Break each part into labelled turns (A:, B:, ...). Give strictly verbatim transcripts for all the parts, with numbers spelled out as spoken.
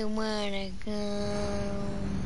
A: wanna go.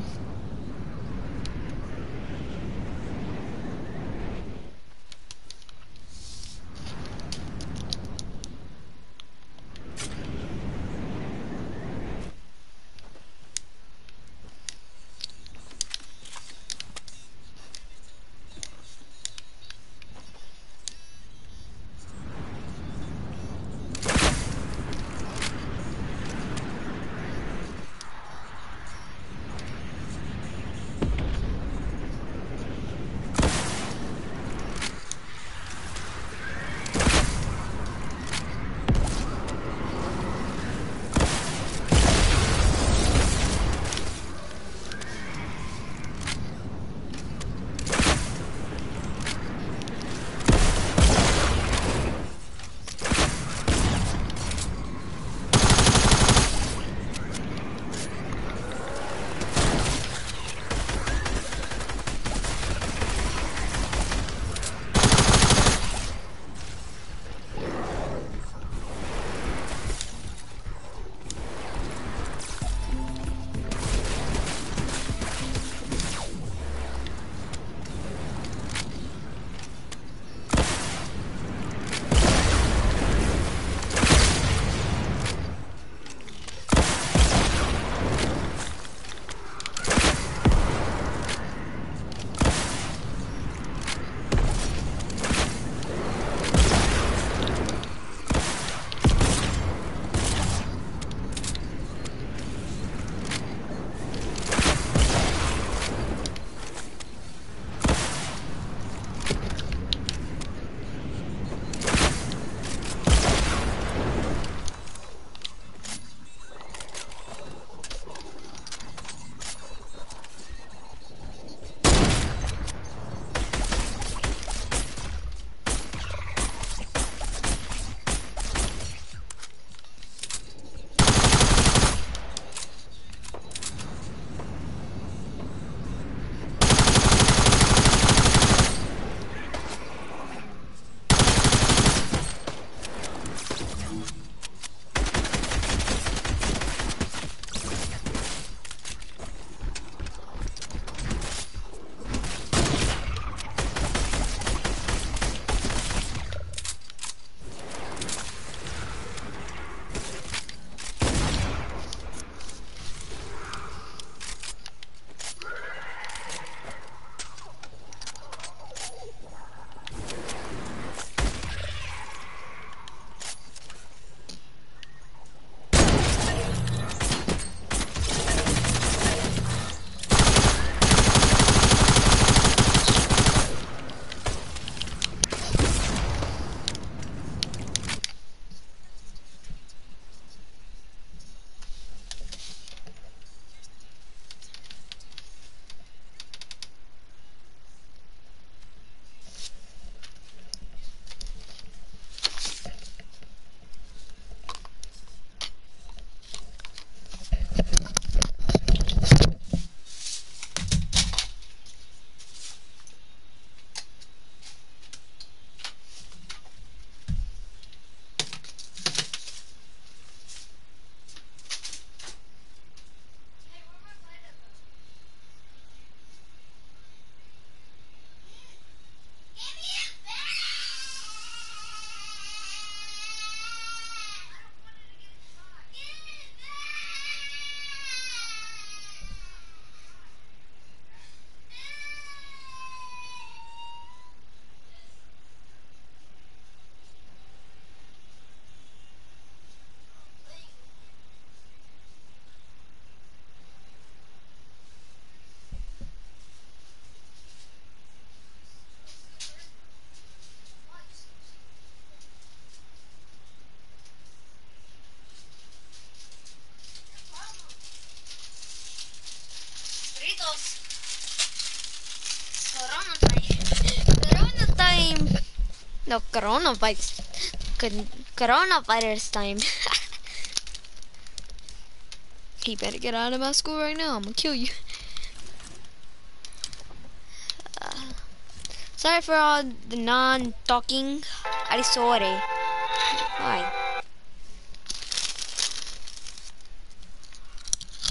A: No, coronavirus. Coronavirus time. You better get out of my school right now. I'm gonna kill you. Uh, sorry for all the non-talking. I'm sorry. Why?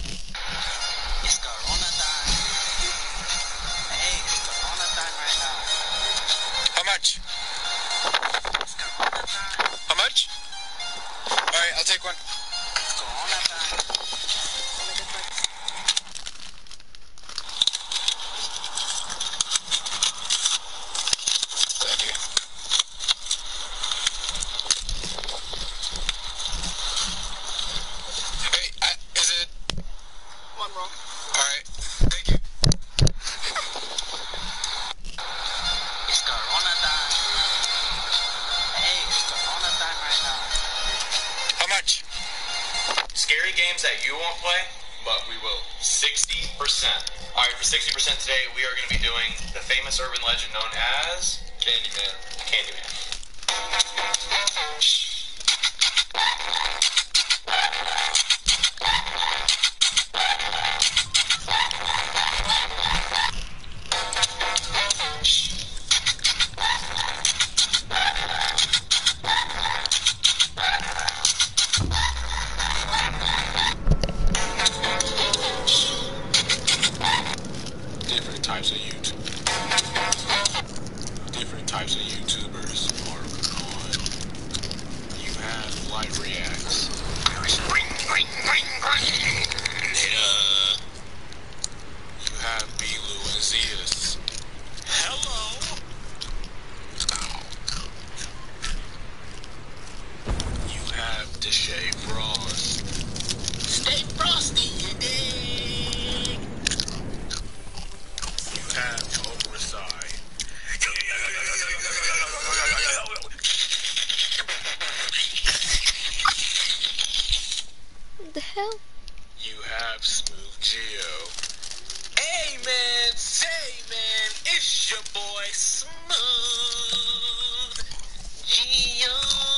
B: say you won't play, but we will sixty percent. Alright, for sixty percent today, we are going to be doing the famous urban legend known as Candyman. Candyman. Different types of YouTube. Different types of YouTubers are on. You have light reacts. Ring, ring, ring, ring. You have B-Lou and Zeus. Hello. You have Deshae Frost. Stay frosty, you dig? You have Cobra Sai.
A: What the hell?
B: You have Smooth Geo. Hey man, say man, it's your boy Smooth Geo.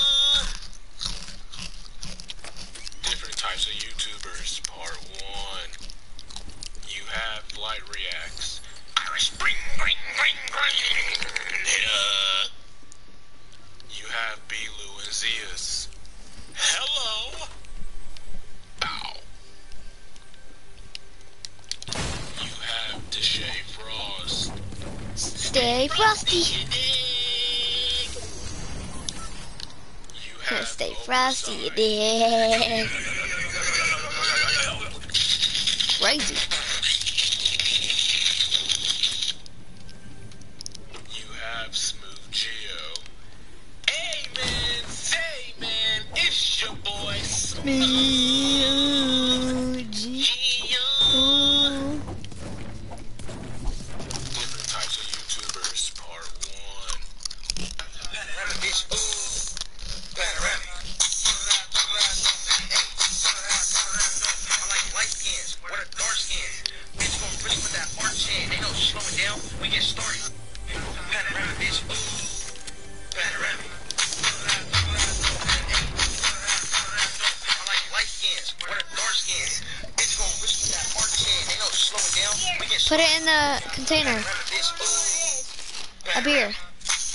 B: Different types of YouTubers, part one. You have Light Reacts. Irish ring, ring, ring, ring. Uh, you have B-Lou and Zeus. Hello. Ow. You have Deshae Frost.
A: Stay frosty.
B: You dig? You have
A: Stay
B: Cobra
A: frosty, you
B: Sai.
A: dig? Crazy.
B: You have Smooth Geo. Hey man, say man, it's your boy Smooth Geo. Different types of YouTubers, part one. Panoramic bitch, ooh. Panoramic. I like light skins. What a dark skin. Bitch gon' push with that arch hand. They don't slow it down. We get started. Panoramic bitch, ooh. Panoramic. I like light skins. What a dark skin. Bitch gon' push with that arch hand. They don't slow it down. We get
A: Put
B: started.
A: it in the container.
B: Panoramic bitch, ooh.
A: A beer.
B: I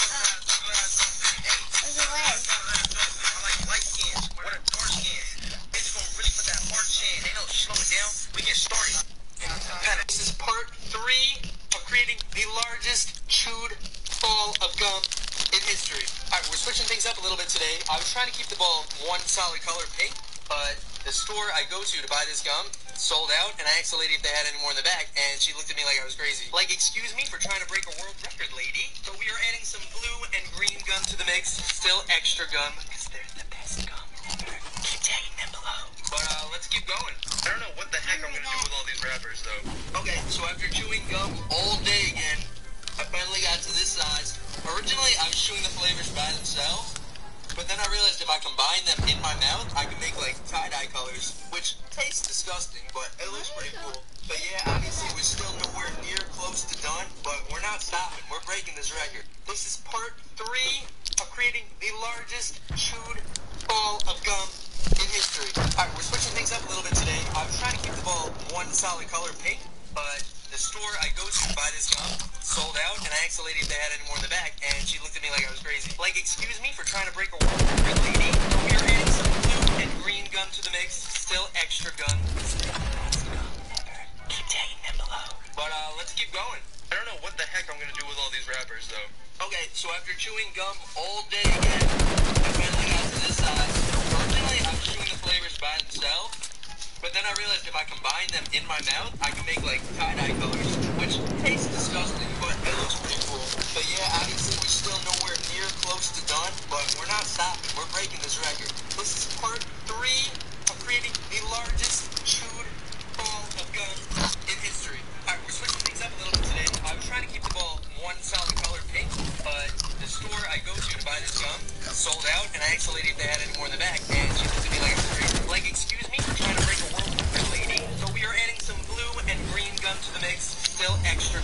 B: like light skins. What a dark skin. Bitch gon' push with that arch hand. They don't slow it down. We get started. This is part three of creating the largest chewed ball of gum in history. Alright, we're switching things up a little bit today. I was trying to keep the ball one solid color pink, but the store I go to to buy this gum sold out, and I asked the lady if they had any more in the back, and she looked at me like I was crazy. Like, excuse me for trying to break a world record, lady. So we are adding some blue and green gum to the mix. Still extra gum, because they're the best gum ever. Keep tagging them below. But uh, let's keep going. I don't know what the heck I'm gonna do with all these wrappers, though. Okay, so after chewing gum all day again, I finally got to this size. Originally, I was chewing the flavors by themselves, but then I realized if I combine them in my mouth, I can make like tie-dye colors, which tastes disgusting, but it looks pretty cool. But yeah, obviously we're still nowhere near close to done, but we're not stopping. We're breaking this record. This is part three of creating the largest chewed ball of gum in history. Alright, we're switching things up a little bit today. I was trying to keep the ball one solid color pink, but the store I go to to buy this gum sold out, and I asked the lady if they had any more in the back, and she looked at me like I was crazy. Like, excuse me for trying to break a world record, lady. We are adding some blue and green gum to the mix. Still extra gum. Still the best gum ever. Keep tagging them below. But uh, let's keep going. I don't know what the heck I'm gonna do with all these wrappers, though. Okay, so after chewing gum all day again, I finally got to this size. Originally, I was chewing the flavors by themselves, but then I realized if I combine them in my mouth, I can make like tie-dye colors, which tastes disgusting, but it looks pretty cool. But yeah, obviously we're still nowhere near close to done, but we're not stopping. We're breaking this record. This is part three of creating the largest chewed ball of gum in history. Alright, we're switching things up a little bit today. I was trying to keep the ball one solid color pink, but the store I go to to buy this gum sold out, and I asked the lady if they had any more in the back, and she looked at me like I was crazy. Like, excuse me for trying to break a world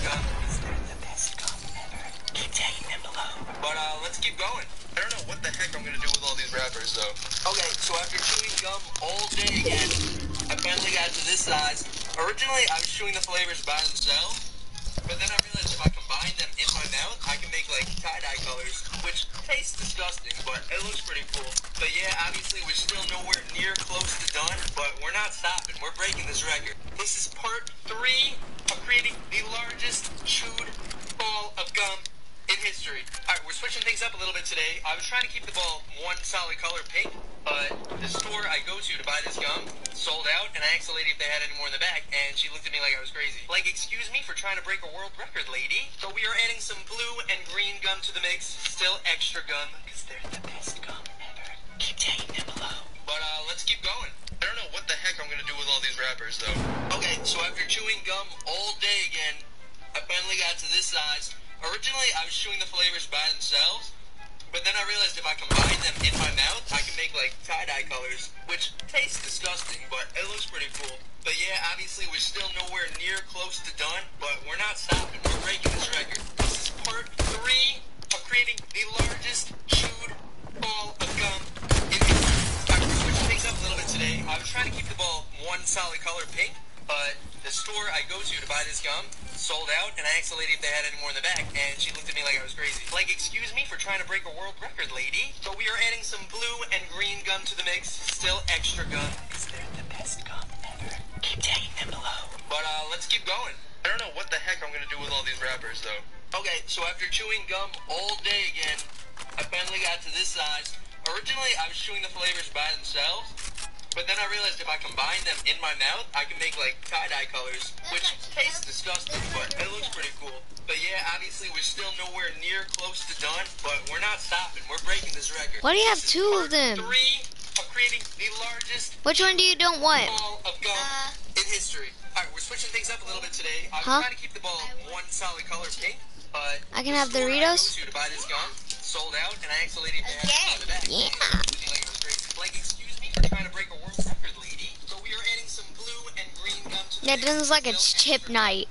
B: gum. Is they're the best gum ever. Keep tagging them below. But uh, let's keep going. I don't know what the heck I'm gonna do with all these wrappers though. Okay, so after chewing gum all day again, I finally got to this size. Originally, I was chewing the flavors by themselves, but then I realized if I combine them in my mouth, I can make like tie-dye colors, which tastes disgusting, but it looks pretty cool. But yeah, obviously we're still nowhere near close to done, but we're not stopping. We're breaking this record. This is part three of creating the largest chewed ball of gum in history. Alright, we're switching things up a little bit today. I was trying to keep the ball one solid color pink, but the store I go to to buy this gum sold out, and I asked the lady if they had any more in the back, and she looked at me like I was crazy. Like, excuse me for trying to break a world record, lady. So we are adding some blue and green gum to the mix. Still extra gum, because they're the best gum ever. Keep tagging them below. But uh, let's keep going. I don't know what the heck I'm gonna do with all these wrappers, though. Okay, so after chewing gum all day again, I finally got to this size. Originally, I was chewing the flavors by themselves, but then I realized if I combine them in my mouth, I can make like tie-dye colors, which tastes disgusting, but it looks pretty cool. But yeah, obviously we're still nowhere near close to done, but we're not stopping. We're breaking this record. This is part three of creating the largest chewed ball of gum in history. Alright, we're switching things up a little bit today. I was trying to keep the ball one solid color pink, but the store I go to to buy this gum sold out, and I asked the lady if they had any more in the back, and she looked at me like I was crazy. Like, excuse me for trying to break a world record, lady. So we are adding some blue and green gum to the mix. Still extra gum, because they're the best gum ever. Keep tagging them below. But uh, let's keep going. I don't know what the heck I'm gonna do with all these wrappers, though. Okay, so after chewing gum all day again, I finally got to this size. Originally, I was chewing the flavors by themselves, but then I realized if I combine them in my mouth, I can make like tie-dye colors, which tastes disgusting, but it looks pretty cool. But yeah, obviously we're still nowhere near close to done, but we're not stopping. We're breaking this record.
A: Why do you have
B: This is
A: two
B: part
A: of them?
B: Three of creating the largest
A: Which one do you don't want?
B: ball of gum
C: Uh,
B: in history. Alright, we're switching things up a little bit today. I was
A: Huh?
B: trying to keep the ball one solid color pink, but
A: I can
B: the
A: have
B: store
A: Doritos?
B: I go to to buy this gum sold out, and I asked the lady if they had any in the back.
A: Yeah.
B: And she looked at me like I was crazy. Like, excuse me for trying to break a world record, lady. So we are adding some blue and green gum to the
A: That
B: mix.
A: sounds like it's
B: Still
A: chip
B: extra
A: night.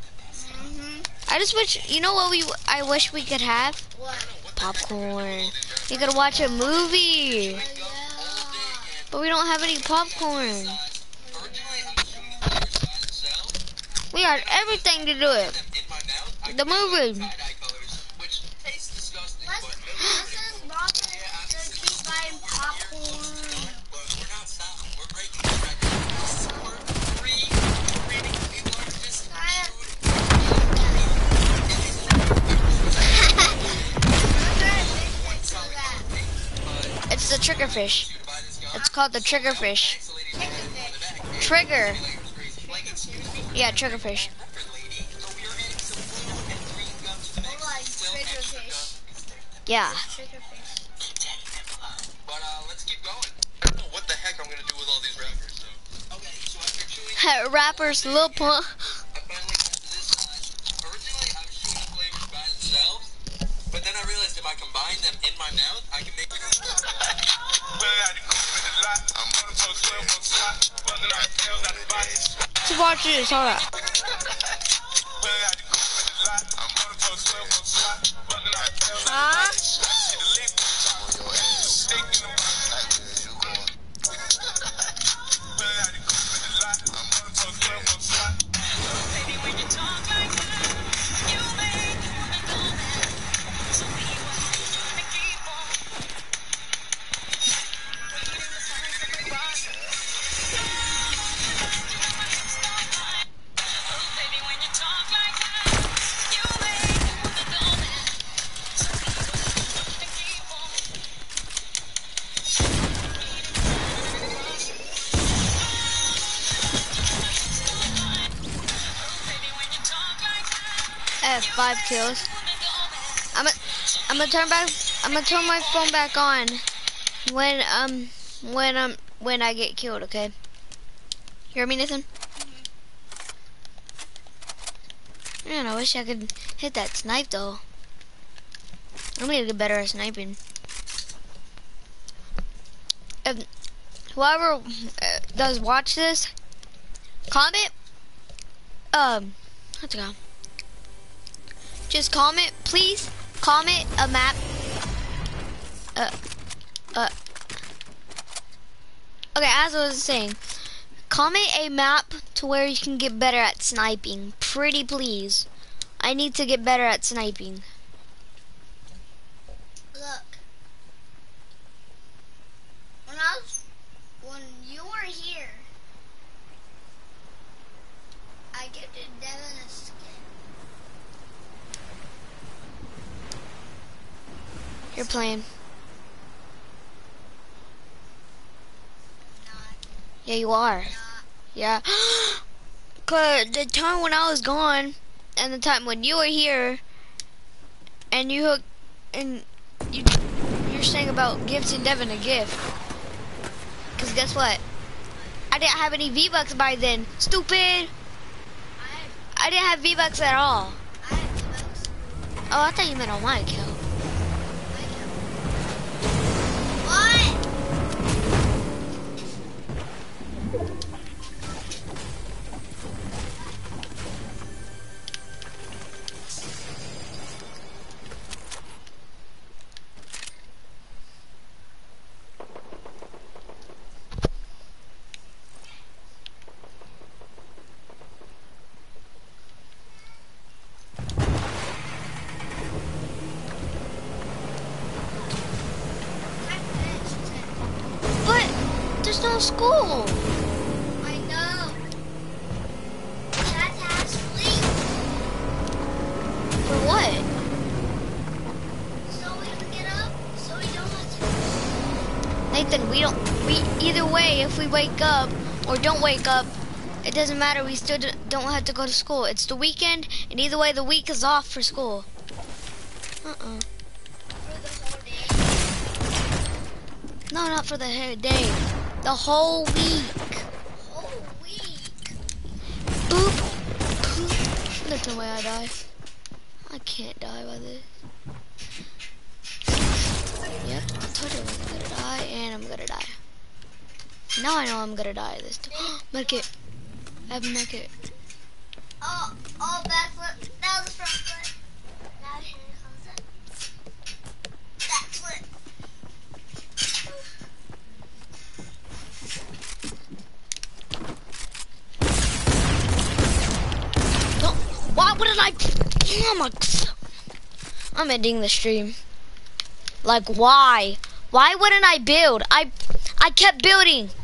C: mm-hmm.
A: I just wish, you know what we, I wish we could have?
C: What?
A: Popcorn. We could watch a movie,
C: Oh, yeah.
A: but we don't have any popcorn. We got everything to do it. The movie.
B: Which tastes disgusting,
C: Let's,
B: but
C: let's just Robin to keep buying popcorn.
B: but we're not stopping. We're breaking the record. This is part three of creating the largest
A: It's the trigger fish. It's called the trigger fish. Trigger. Yeah, trigger fish. Yeah.
B: But uh, let's keep going. I don't know what the heck I'm gonna do with all these wrappers, though. Okay, so after chewing
A: Rappers, Lil Pump.
B: I finally got to this size. Originally, I was chewing the flavors by themselves, but then I realized if I combine them in my mouth, I can make.
A: To watch this, hold up.
C: Huh?
A: I have five kills. I'm gonna, I'm gonna turn back. I'm gonna turn my phone back on when um when um when I get killed. Okay. Hear me, Nathan? Man, I wish I could hit that snipe though. I'm gonna get better at sniping. If whoever uh, does watch this, comment. Um, let's go. just comment, please. Comment a map. Uh, uh. Okay, as I was saying, comment a map to where you can get better at sniping. Pretty please. I need to get better at sniping.
C: Look. When I was, when you were here, I gifted Devin a skin.
A: You're playing.
C: Not,
A: Yeah, you are.
C: not.
A: Yeah. Cause the time when I was gone, and the time when you were here, and you hook, and you, you're saying about gifting Devin a gift. Cause guess what? I didn't have any V-Bucks by then. Stupid.
C: I have,
A: I didn't have V-Bucks at all.
C: I have V-Bucks.
A: Oh, I thought you meant on my account.
C: I have. What? I finished it.
A: But there's no school.
C: I know. Chat has sleep.
A: For what?
C: So we can get up. So we don't have to.
A: Nathan, we don't, we, either way, if we wake up or don't wake up, it doesn't matter, we still d- don't have to go to school. It's the weekend, and either way, the week is off for school. Uh-uh.
C: For the whole day.
A: No, not for the whole day. The whole week.
C: Whole week.
A: Boop. Boop. That's the way I die. I can't die by this. Yep, I told you I wasn't gonna die, and I'm gonna die. Now I know I'm gonna die this time. Medkit. I have a medkit.
C: Oh, oh, backflip. That was front flip. Now here comes it. Backflip.
A: No, why wouldn't I? Oh my, I'm ending the stream. Like, why? Why wouldn't I build? I, I kept building.